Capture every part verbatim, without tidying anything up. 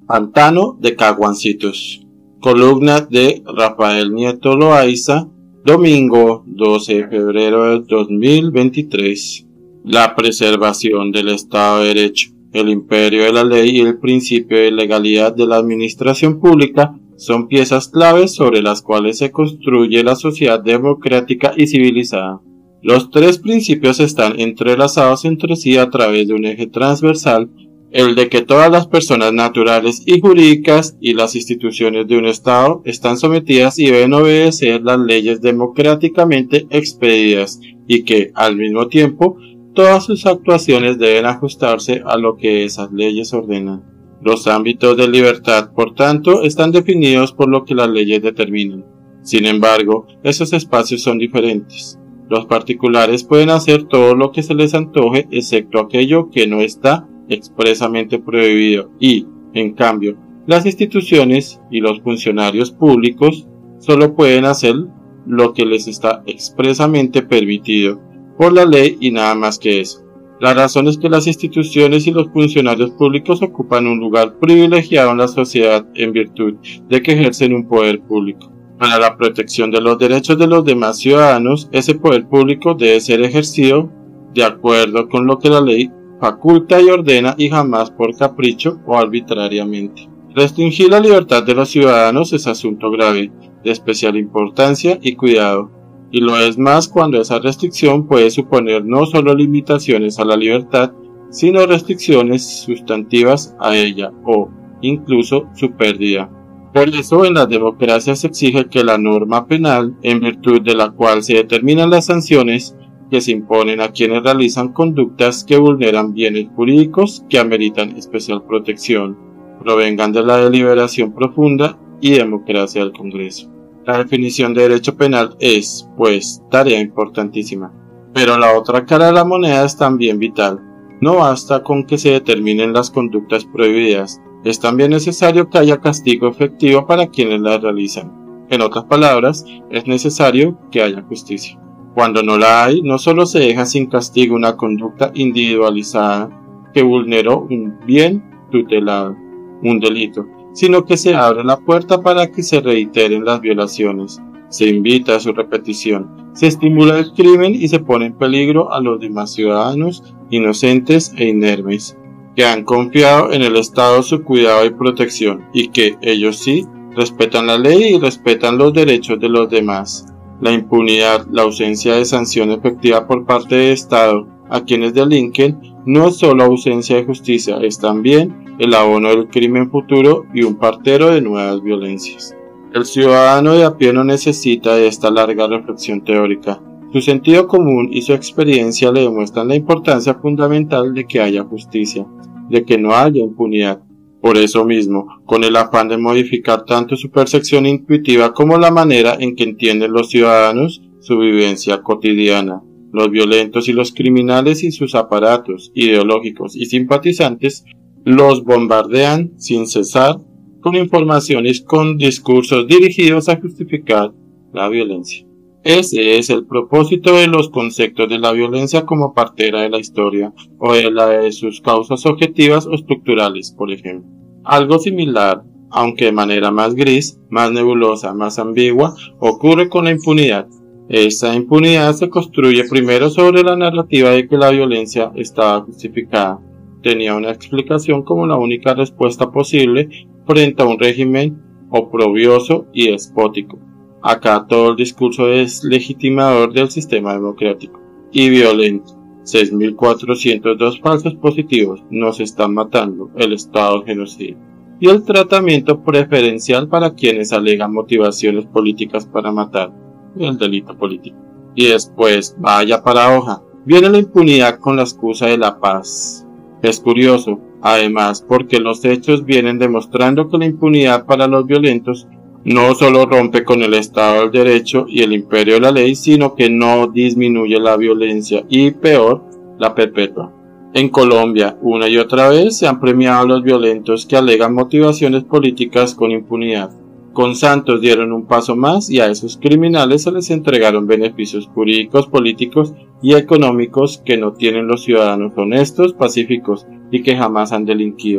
Pantano de Caguancitos. Columna de Rafael Nieto Loaiza, domingo doce de febrero de dos mil veintitrés. La preservación del Estado de Derecho, el imperio de la ley y el principio de legalidad de la administración pública son piezas claves sobre las cuales se construye la sociedad democrática y civilizada. Los tres principios están entrelazados entre sí a través de un eje transversal, el de que todas las personas naturales y jurídicas y las instituciones de un Estado están sometidas y deben obedecer las leyes democráticamente expedidas y que, al mismo tiempo, todas sus actuaciones deben ajustarse a lo que esas leyes ordenan. Los ámbitos de libertad, por tanto, están definidos por lo que las leyes determinan. Sin embargo, esos espacios son diferentes. Los particulares pueden hacer todo lo que se les antoje excepto aquello que no está expresamente prohibido y, en cambio, las instituciones y los funcionarios públicos solo pueden hacer lo que les está expresamente permitido por la ley y nada más que eso. La razón es que las instituciones y los funcionarios públicos ocupan un lugar privilegiado en la sociedad en virtud de que ejercen un poder público. Para la protección de los derechos de los demás ciudadanos, ese poder público debe ser ejercido de acuerdo con lo que la ley faculta y ordena y jamás por capricho o arbitrariamente. Restringir la libertad de los ciudadanos es asunto grave, de especial importancia y cuidado, y lo es más cuando esa restricción puede suponer no solo limitaciones a la libertad, sino restricciones sustantivas a ella o, incluso, su pérdida. Por eso, en las democracias se exige que la norma penal, en virtud de la cual se determinan las sanciones que se imponen a quienes realizan conductas que vulneran bienes jurídicos que ameritan especial protección, provengan de la deliberación profunda y democracia del Congreso. La definición de derecho penal es, pues, tarea importantísima. Pero la otra cara de la moneda es también vital. No basta con que se determinen las conductas prohibidas, es también necesario que haya castigo efectivo para quienes las realizan. En otras palabras, es necesario que haya justicia. Cuando no la hay, no solo se deja sin castigo una conducta individualizada que vulneró un bien tutelado, un delito, sino que se abre la puerta para que se reiteren las violaciones, se invita a su repetición, se estimula el crimen y se pone en peligro a los demás ciudadanos inocentes e inermes, que han confiado en el Estado su cuidado y protección, y que, ellos sí, respetan la ley y respetan los derechos de los demás. La impunidad, la ausencia de sanción efectiva por parte del Estado a quienes delinquen, no es solo ausencia de justicia, es también el abono del crimen futuro y un partero de nuevas violencias. El ciudadano de a pie no necesita de esta larga reflexión teórica. Su sentido común y su experiencia le demuestran la importancia fundamental de que haya justicia, de que no haya impunidad. Por eso mismo, con el afán de modificar tanto su percepción intuitiva como la manera en que entienden los ciudadanos su vivencia cotidiana, los violentos y los criminales y sus aparatos ideológicos y simpatizantes los bombardean sin cesar con informaciones con discursos dirigidos a justificar la violencia. Ese es el propósito de los conceptos de la violencia como partera de la historia, o de la de sus causas objetivas o estructurales, por ejemplo. Algo similar, aunque de manera más gris, más nebulosa, más ambigua, ocurre con la impunidad. Esta impunidad se construye primero sobre la narrativa de que la violencia estaba justificada. Tenía una explicación como la única respuesta posible frente a un régimen oprobioso y despótico. Acá todo el discurso es legitimador del sistema democrático y violento. seis mil cuatrocientos dos falsos positivos, nos están matando, el Estado genocida. Y el tratamiento preferencial para quienes alegan motivaciones políticas para matar, el delito político. Y después, vaya paradoja, viene la impunidad con la excusa de la paz. Es curioso, además, porque los hechos vienen demostrando que la impunidad para los violentos no solo rompe con el Estado del Derecho y el imperio de la ley, sino que no disminuye la violencia y, peor, la perpetúa. En Colombia, una y otra vez se han premiado a los violentos que alegan motivaciones políticas con impunidad. Con Santos dieron un paso más y a esos criminales se les entregaron beneficios jurídicos, políticos y económicos que no tienen los ciudadanos honestos, pacíficos y que jamás han delinquido.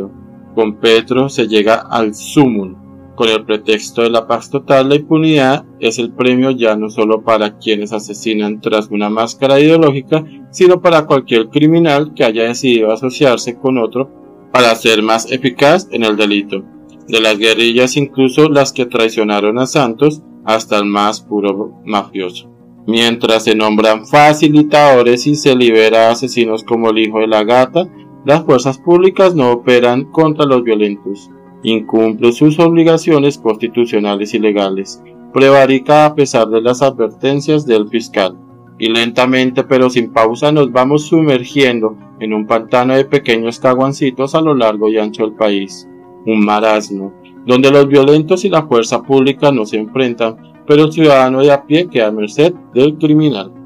Con Petro se llega al sumum. Con el pretexto de la paz total, la impunidad es el premio ya no solo para quienes asesinan tras una máscara ideológica, sino para cualquier criminal que haya decidido asociarse con otro para ser más eficaz en el delito. De las guerrillas, incluso las que traicionaron a Santos, hasta el más puro mafioso. Mientras se nombran facilitadores y se libera a asesinos como el hijo de la gata, las fuerzas públicas no operan contra los violentos. Incumple sus obligaciones constitucionales y legales, prevarica a pesar de las advertencias del fiscal, y lentamente pero sin pausa nos vamos sumergiendo en un pantano de pequeños caguancitos a lo largo y ancho del país, un marasmo, donde los violentos y la fuerza pública no se enfrentan, pero el ciudadano de a pie queda a merced del criminal.